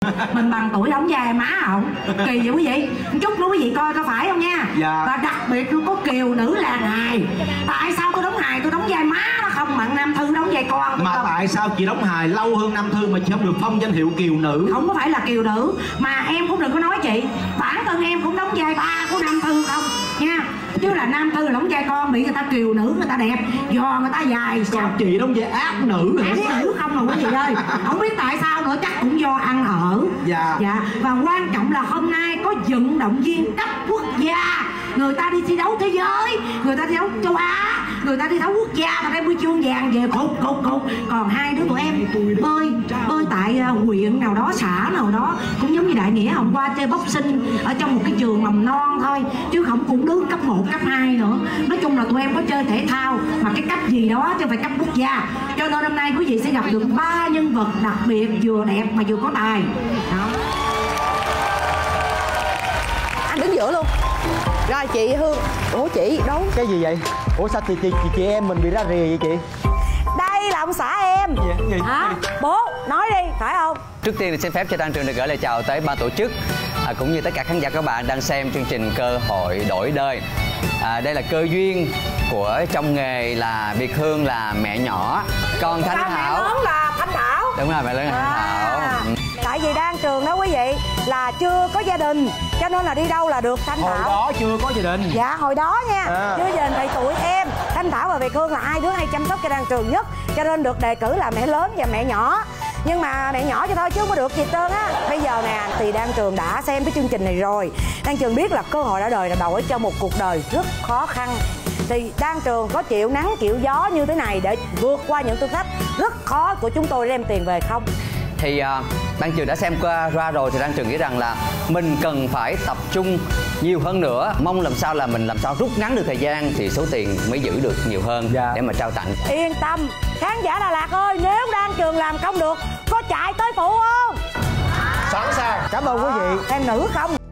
Mình bằng tuổi đóng vai má không? Kỳ vậy quý vị. Chút nữa quý vị coi có phải không nha. Dạ. Và đặc biệt luôn có kiều nữ làng hài. Tại sao tôi đóng hài tôi đóng vai má đó không bằng Nam Thư đóng vai con? Mà tại sao chị đóng hài lâu hơn Nam Thư mà chị không được phong danh hiệu kiều nữ? Không có phải là kiều nữ. Mà em cũng đừng có nói chị, bản thân em cũng đóng vai ba của Nam Thư không nha. Chứ là Nam Thư đóng vai con bị người ta kiều nữ, người ta đẹp, giò người ta dài. Còn chị đóng vai ác nữ hả? Ác nữ không rồi quý vị ơi. Không biết tại sao nữa, chắc cũng do ăn ở. Dạ. Dạ. Và quan trọng là hôm nay có vận động viên cấp quốc gia. Người ta đi thi đấu thế giới, người ta thi đấu châu Á, người ta thi đấu quốc gia mà đem huy chương vàng về cục. Còn hai đứa tụi em bơi tại huyện nào đó, xã nào đó, cũng giống như Đại Nghĩa hôm qua chơi boxing ở trong một cái trường mầm non thôi, chứ không cũng đứng cấp 1, cấp 2 nữa. Nói chung là tụi em có chơi thể thao mà cái cấp gì đó chứ không phải cấp quốc gia. Cho nên hôm nay quý vị sẽ gặp được 3 nhân vật đặc biệt, vừa đẹp mà vừa có tài đó. Anh đứng giữa luôn. Rồi chị Hương. Ủa chị đâu? Cái gì vậy? Ủa sao chị em mình bị ra rìa vậy chị? Đây là ông xã em. Gì? Hả? Bố nói đi, phải không? Trước tiên thì xin phép cho Đan Trường được gửi lời chào tới ban tổ chức, cũng như tất cả khán giả các bạn đang xem chương trình Cơ Hội Đổi Đời. Đây là cơ duyên của trong nghề là Việt Hương là mẹ nhỏ, còn Thanh Thảo mẹ lớn là Thanh Thảo. đúng rồi, mẹ lớn là Thanh Thảo. Tại vì Đan Trường đó quý vị là chưa có gia đình, cho nên là đi đâu là được Thanh Thảo. Hồi đó chưa có gia đình. Dạ hồi đó nha. Chưa gia đình thì tụi em Thanh Thảo và Việt Hương là hai đứa hay chăm sóc cho Đan Trường nhất, cho nên được đề cử là mẹ lớn và mẹ nhỏ. Nhưng mà mẹ nhỏ cho thôi chứ không có được gì trơn á. Bây giờ nè thì Đan Trường đã xem cái chương trình này rồi. Đan Trường biết là cơ hội đã đời là đầu ở cho một cuộc đời rất khó khăn. Thì Đan Trường có chịu nắng chịu gió như thế này để vượt qua những thử thách rất khó của chúng tôi đem tiền về không? Thì Đan Trường đã xem qua rồi thì Đan Trường nghĩ rằng là mình cần phải tập trung nhiều hơn nữa, mong làm sao là mình làm sao rút ngắn được thời gian thì số tiền mới giữ được nhiều hơn để mà trao tặng. Yên tâm, khán giả Đà Lạt ơi, nếu Đan Trường làm không được có chạy tới phụ không? Sẵn sàng. Cảm ơn quý vị. Em nữ không?